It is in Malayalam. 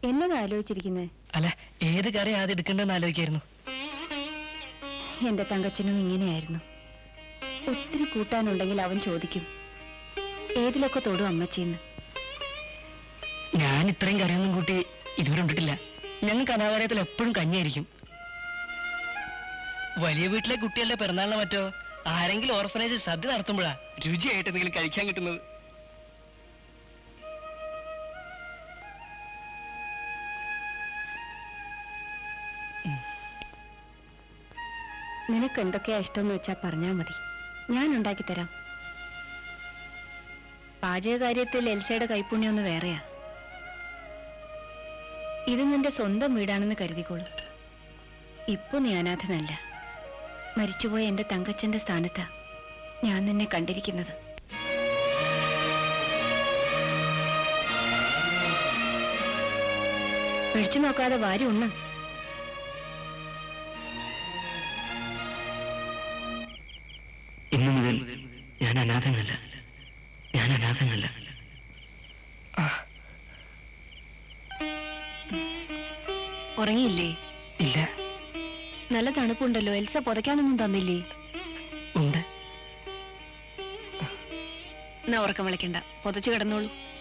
എന്നതാ ആലോചിച്ചിരിക്കുന്നത്? അല്ല, ഏത് കറി ആദ്യം എടുക്കണ്ടെന്ന് ആലോചിക്കായിരുന്നു. എന്റെ തങ്കച്ചനും ഇങ്ങനെയായിരുന്നു. ഒത്തിരി കൂട്ടാനുണ്ടെങ്കിൽ അവൻ ചോദിക്കും, ഏതിലൊക്കെ തൊടും അമ്മച്ചിന്ന്. ഞാൻ ഇത്രയും കറിയൊന്നും കൂട്ടി ഇതുവരെ ഉണ്ടിട്ടില്ല. ഞങ്ങൾ കഥാകാലയത്തിൽ എപ്പോഴും കഞ്ഞിയായിരിക്കും. വലിയ വീട്ടിലെ കുട്ടികളുടെ പിറന്നാളിനോ മറ്റോ ആരെങ്കിലും ഓർഫനേജ് സദ്യ നടത്തുമ്പോഴാ രുചിയായിട്ട് എന്തെങ്കിലും കഴിക്കാൻ കിട്ടുന്നത്. നിനക്ക് എന്തൊക്കെയാ ഇഷ്ടമെന്ന് വെച്ചാ പറഞ്ഞാ മതി, ഞാൻ ഉണ്ടാക്കി തരാം. പാചകകാര്യത്തിൽ എൽസയുടെ കൈപ്പുണ്യം ഒന്ന് വേറെയാ. ഇത് നിന്റെ സ്വന്തം വീടാണെന്ന് കരുതിക്കോളൂ. ഇപ്പൊ നീ അനാഥനല്ല. മരിച്ചുപോയ എന്റെ തങ്കച്ചന്റെ സ്ഥാനത്താ ഞാൻ നിന്നെ കണ്ടിരിക്കുന്നത്. പിടിച്ചു നോക്കാതെ വാരി ഉണ്ണ്. ഇന്നു മുതൽ ഞാൻ അനാഥനല്ല, ഞാൻ അനാഥനല്ല. ഉറങ്ങിയില്ലേ? ഇല്ല. നല്ല തണുപ്പുണ്ടല്ലോ. എൽസ പുതയ്ക്കാനൊന്നും തന്നില്ലേ? ഉണ്ട്. എന്നാ ഉറക്കം വിളിക്കണ്ട, പുതച്ചു കിടന്നോളൂ.